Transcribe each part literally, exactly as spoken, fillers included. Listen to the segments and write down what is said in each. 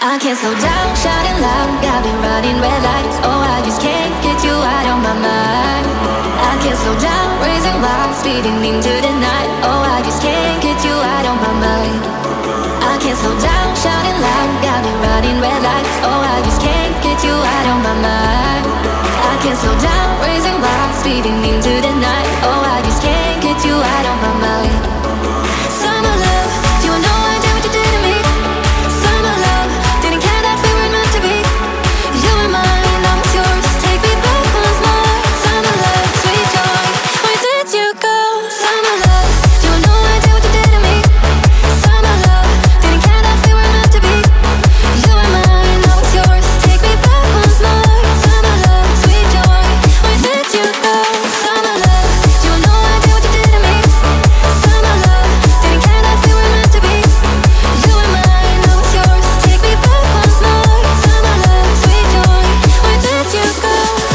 I can't slow down, shouting loud, got me running red lights. Oh, I just can't get you out of my mind. I can't slow down, raising wild, speeding into the night. Oh, I just can't get you out of my mind. I can't slow down, shouting loud, got me running red lights. Oh, I just can't get you out of my mind. I can't slow down, raising wild, speeding into the night. Oh, I just can't get you out of my mind. Summer love, you have no idea what you did to me. Summer love, didn't care that we were meant to be. You were mine, now it's yours. Take me back once more. Summer love, sweet joy, where did you go? Summer love, you have no idea what you did to me. Summer love, didn't care that we were meant to be. You were mine, now it's yours. Take me back once more. Summer love, sweet joy, where did you go? Summer love, you have no idea what you did to me. Summer love, didn't care that we were meant to be. You were mine, now it's yours. Take me back once more. Summer love, sweet joy, where did you go?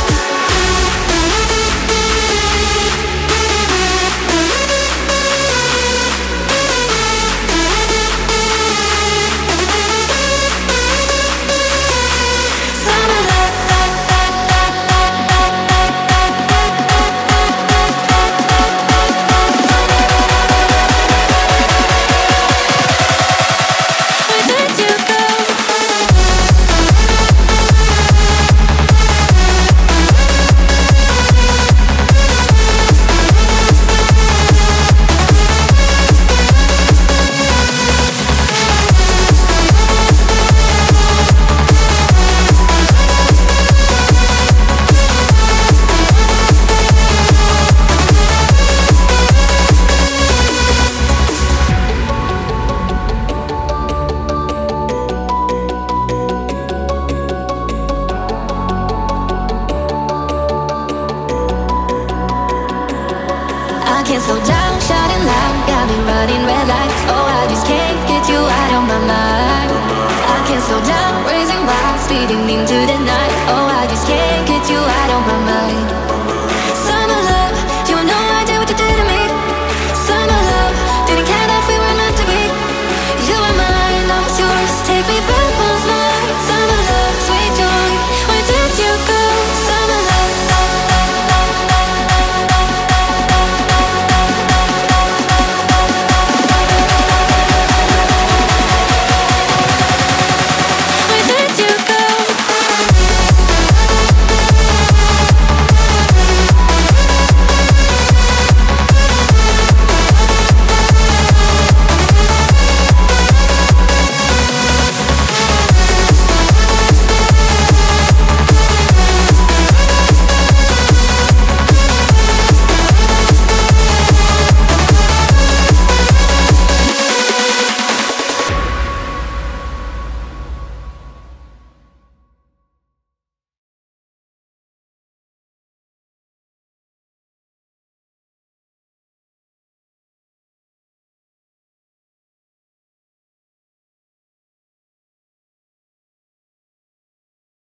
Summer love, where did you go? I can't slow down, shouting loud, got me running red lights. Oh, I just can't get you out of my mind. I can't slow down, raising wild, speeding into the night. Oh, I just can't